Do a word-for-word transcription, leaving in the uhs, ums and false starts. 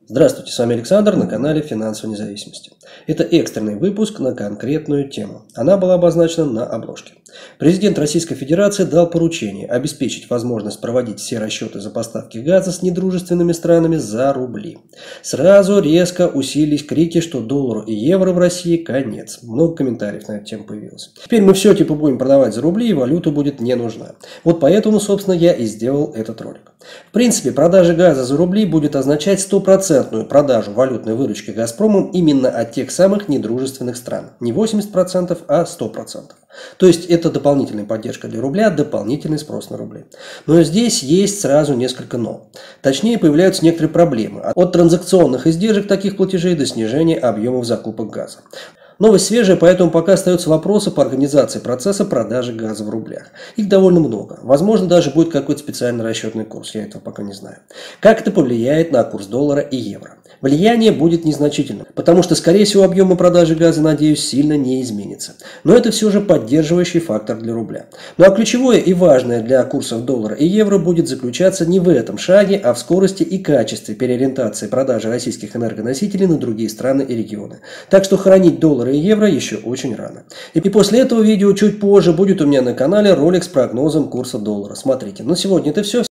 Здравствуйте, с вами Александр на канале Финансовой независимости. Это экстренный выпуск на конкретную тему. Она была обозначена на обложке. Президент Российской Федерации дал поручение обеспечить возможность проводить все расчеты за поставки газа с недружественными странами за рубли. Сразу резко усилились крики, что доллару и евро в России конец. Много комментариев на эту тему появилось. Теперь мы все типа будем продавать за рубли, и валюта будет не нужна. Вот поэтому, собственно, я и сделал этот ролик. В принципе, продажа газа за рубли будет означать стопроцентную продажу валютной выручки «Газпромом» именно от тех самых недружественных стран. Не восемьдесят процентов, а сто процентов. То есть это дополнительная поддержка для рубля, дополнительный спрос на рубли. Но здесь есть сразу несколько «но». Точнее, появляются некоторые проблемы. От транзакционных издержек таких платежей до снижения объемов закупок газа. Новость свежая, поэтому пока остаются вопросы по организации процесса продажи газа в рублях. Их довольно много. Возможно, даже будет какой-то специальный расчетный курс, я этого пока не знаю. Как это повлияет на курс доллара и евро? Влияние будет незначительным, потому что, скорее всего, объемы продажи газа, надеюсь, сильно не изменятся. Но это все же поддерживающий фактор для рубля. Ну а ключевое и важное для курсов доллара и евро будет заключаться не в этом шаге, а в скорости и качестве переориентации продажи российских энергоносителей на другие страны и регионы. Так что хранить доллар и евро еще очень рано. И после этого видео чуть позже будет у меня на канале ролик с прогнозом курса доллара. Смотрите. На сегодня это все.